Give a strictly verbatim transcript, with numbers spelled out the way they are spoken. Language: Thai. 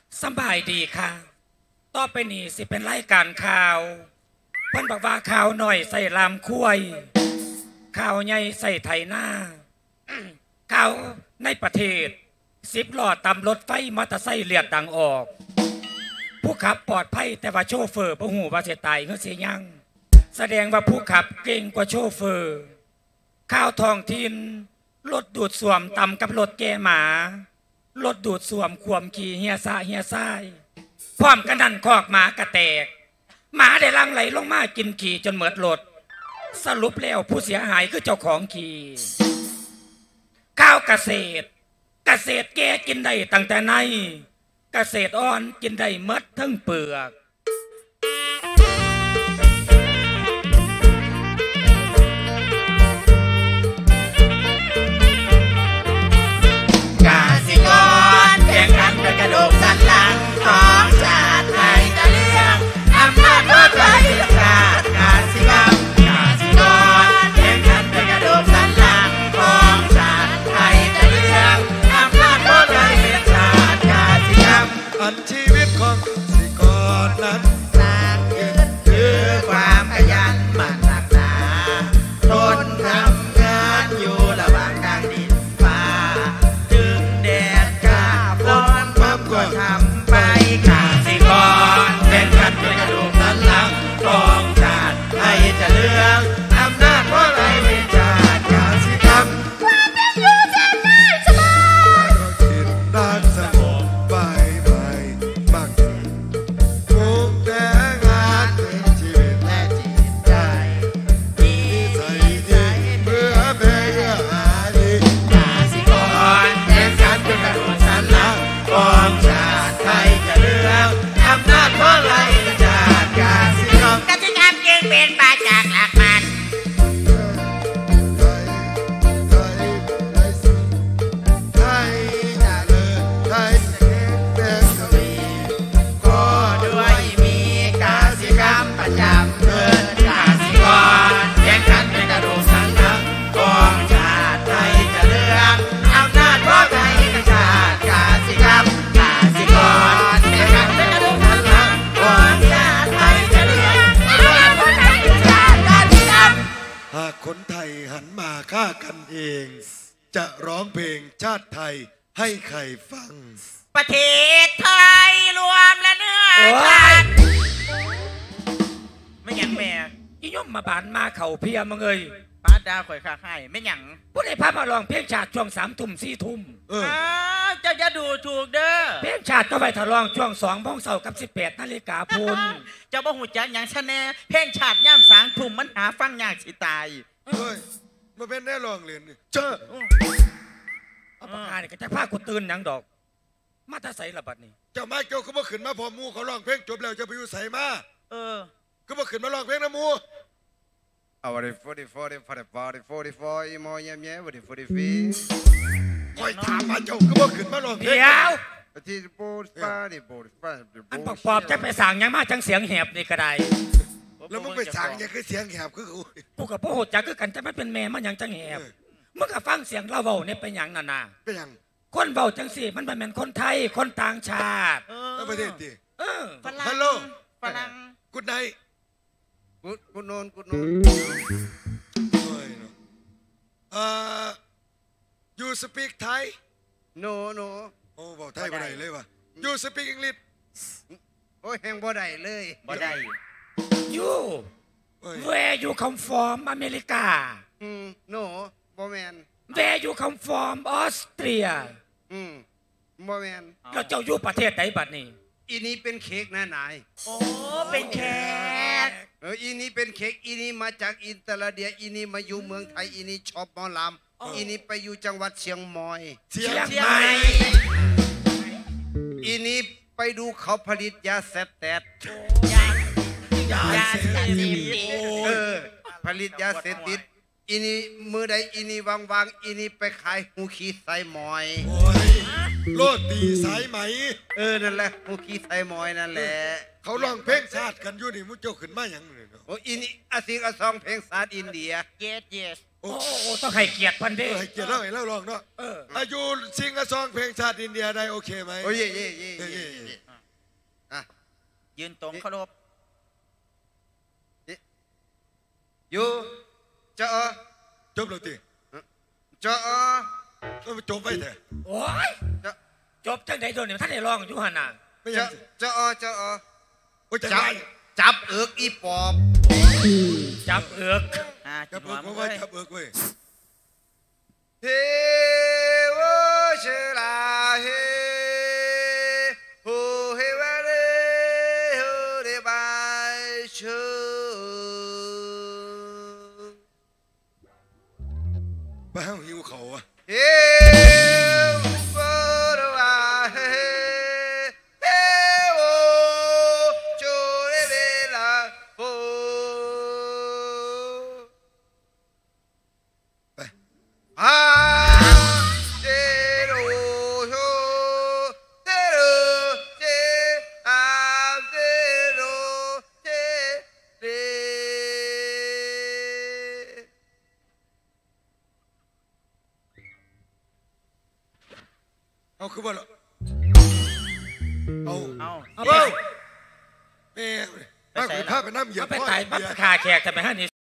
สบายดีค่ะต่อไปนี้สิเป็นรายการข่าวเพิ่นบอกว่าข่าวหน่อยใส่ลามคุ้ยข่าวใหญ่ใส่ไถหน้าข่าวในประเทศสิบล้อตำรถไฟมอเตอร์ไซค์เลียดดังออกผู้ขับปลอดภัยแต่ว่าโชเฟอร์บ่ฮู้ว่าสิตายหรือสิยังแสดงว่าผู้ขับเก่งกว่าโชเฟอร์ข่าวท้องถิ่นรถดูดซ่วมตำกับรถแกหมารถดูดซ่วมควมขี่เฮียซาเฮียซ้ายพร้อมกันนั่นคอกหมากระแตกหมาได้ลังไหลลงมากินขี่จนเหมิดรถสรุปแล้วผู้เสียหายคือเจ้าของขี่ข้าวเกษตรเกษตรแกกินได้ตั้งแต่ในเกษตรอ่อนกินได้เมดทั้งเปลือกกสิกรแข่งขันด้วยกระดูกสันหลังของชาติไทยจะเลี้ยงอำนาจรถไฟชาติกสิกรรมกสิกรแข่งขันด้วยกระดูกสันหลังของชาติไทยจะเลี้ยงอำนาจรถไฟชาติกสิกรรมอันชีวิตของกสิกรนั้นสร้างขึ้นคือความขยันหมั่นหนักหนาทนทำงานอยู่ระหว่างกลางดินฟ้าจึงแดดกล้าร้อนความก็ทำไปกสิกรแข่งขันด้วยกระดูกสันหลังของชาติไทยจะเลือกอำนาจเพราะไรเป็นชาติกสิกรรมความเป็นอยู่แสนง่ายสบายก็คิดด้านสงบไปไปมากมุกแต่งานเป็นชีวิตและจิตใจดีใส่ดีเมื่อเพลงหาดีกสิกรแข่งขันด้วยกระดูกสันหลังของชาติไทยจะเลือกอำนาจเพราะไรเป็นชาติกสิกรรมกสิกรรมจึงเป็นมาจากหลักมันไทยไทยไทยสุดไทยจะเลิศไทยจะเก่งเป็นกวีก็ด้วยมีกสิกรรมประจำเกินกสิกรแข่งขันด้วยกระดูกสันหลังของชาติไทยจะเลือกอำนาจเพราะไทยเป็นชาติกสิกรรมกสิกรแข่งขันด้วยกระดูกสันหลังของชาติไทยจะเลือกอำนาจเพราะไทยเป็นชาติกสิกรรมหากคนไทยหันมาฆ่ากันเอง จะร้องเพลงชาติไทยให้ใครฟังประเทศไทยรวมและเนื้อชาติไม่หยังแม่อีย่อมมาบานมาเข่าเพียมึงเอ้ยป้าดาข่อยข้าให้ไม่หยังผู้ใดพามาลองเพลงชาติช่วงสามทุ่มสี่ทุ่มเออเจ้าจะดูถูกเด้อเพลงชาติก็ไปทะลองช่วงสองโมงเสาร์กับสิบแปดนาฬิกาพูนเจ้าบ่หูจักหยังชะแน่เพลงชาติย่ำสางทุ่มมันหาฟังยากสิตายเฮ้ยมาเป็นแน่ลองเรียนนี่เจ้าเอาปากกาเนี่ยก็จะพากูตื่นยังดอกมาถ้าใส่ระบัดนี่เจ้าไม้เจ้าเขาบอกขึ้นมาพอมูเขาร้องเพลงจบแล้วจะไปอยู่ใส่มาเออเขาบอกขึ้นมาร้องเพลงนะมูเอาวันที่สี่สิบสี่สิบสี่สิบสี่สิบสี่อีโมยแย่ๆวันที่สี่สิบสี่คอยถามมาเจ้าเขาบอกขึ้นมาร้องเพลงเดี๋ยวที่โบสฟ้าดิโบสฟ้าอันปอบปอบจะไปสั่งยังมาจังเสียงแหบนี่ก็ได้แล้วมึงไปสั่งยังคือเสียงแหบคือกูกูกับพ่อโหดจักคือกันจะไม่เป็นแม่มันยังจังแหบมึงก็ฟังเสียงเราเบาเนี่ยเป็นอย่างนั่นน่ะเป็นอย่างคนเบาจังสิมันเป็นคนไทยคนต่างชาติเออประเทศดิเออฮัลโหลฝรั่งกุดไนกุดกุดโนนกุดโนนโอ้ยเนาะเอ่อ you speak Thai no no โอ้บอกไทยบ่ได้เลยวะ you speak English โอ้ยแหงบ่ได้เลยบ่ได้ you where you come from อเมริกาอืม no บ่แมน where you come from ออสเตรียอืมบ่แมนแล้วเจ้าอยู่ประเทศไหนบัดนี้อีนี้เป็นเค้กนะนายโอ้เป็นแขกเอออีนี้เป็นเค้กอีนี้มาจากอินเตอร์เดียอีนี้มาอยู่เมืองไทยอีนี้ชอบหมอลำอีนี้ไปอยู่จังหวัดเชียงใหม่เชียงใหม่อีนี้ไปดูเขาผลิตยาเสพติดยาเสพติดเออผลิตยาเสพติดอีนี้มือใดอีนี้วางๆอีนี้ไปขายหูขี้ใส่หมอยโรตีสายไหมเออนั่นแหละหูขี้ใส่หมอยนั่นแหละเขาร้องเพลงชาติกันอยู่นี่มุ้งเจ้าขึ้นมาอย่างนี้โอ้อีนี่อาศิกอาซองเพลงชาติอินเดีย yes yes โโอ้โอ้ต้องให้เกียรติเพันเอเด้อให้เกียรติเราให้เราลองเนาะเอออายุซิงกะซองเพลงชาติอินเดียได้โอเคไหมโอ้ยเย่เย่เย่เออเย่เย่เย่อ่ะยืนตรงเคารพอยู่เจ้าจบแล้วติเจ้าก็จบไปเถอะโอ้ยเจ้าจบจังไดโดนนี่ท่านได้ร้องอยู่หั่นน่ะไม่ยัเจ้างสิเจ้าเจ้าโอ้ยจะจับได้จับเอิกอีปอบจับเอือกอ่าจัจิบบ หัวมึเอิกเพราะงว่าเลยจับเอิกเว้ยเฮวเชลาเฮโฮเฮวะเรโฮเรบายชูไปห้องหิวเขาอะเฮวโรวาเฮเฮโอโจเรเรลาโฮไปอาเจโรโชเจโรเจอาเจโรเจเรเอาคือว่าเหรอเอาเอาเอาไปแม่มากกว่าข้าไปน้ำเหยียบเอาไปพ่อตายอินปั๊บเดียขาแขกทำไมฮะนี่